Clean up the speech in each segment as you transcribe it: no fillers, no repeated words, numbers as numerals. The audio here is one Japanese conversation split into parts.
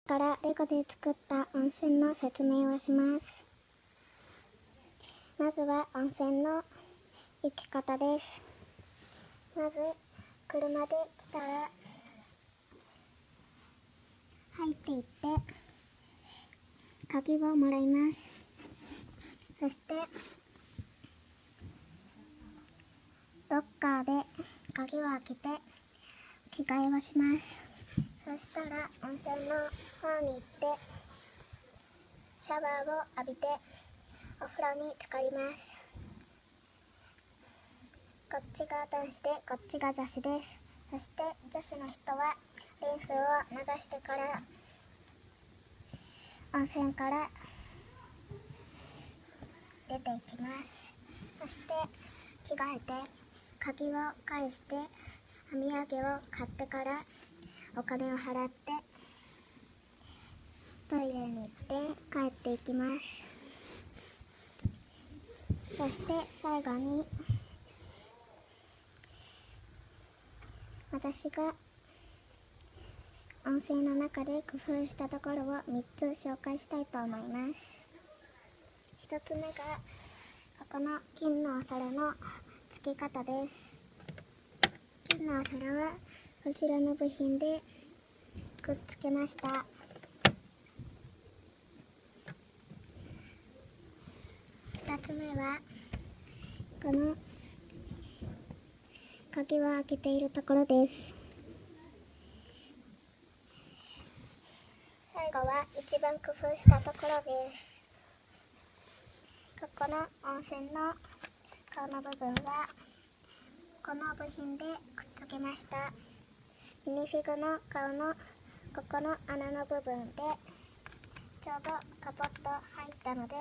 からレゴで作った温泉の説明をします。まずは温泉の行き方です。まず車で来たら入っていって鍵をもらいます。そしてロッカーで鍵を開けて着替えをします。そしたら温泉の方に行ってシャワーを浴びてお風呂に浸かります。こっちが男子でこっちが女子です。そして女子の人はリンスを流してから温泉から出ていきます。そして着替えて鍵を返してお土産を買ってからお金を払ってトイレに行って帰っていきます。そして最後に私が温泉の中で工夫したところを3つ紹介したいと思います。1つ目がここの金のお皿の付け方です。金のお皿はこちらの部品でくっつけました。2つ目はこの鍵を開けているところです。最後は一番工夫したところです。ここの温泉の顔の部分はこの部品でくっつけました。ミニフィグの顔のここの穴の部分でちょうどカポッと入ったので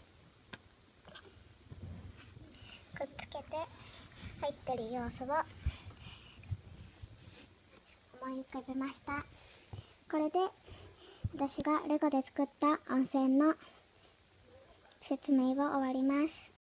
くっつけて入ってる様子を思い浮かべました。これで私がレゴで作った温泉の説明を終わります。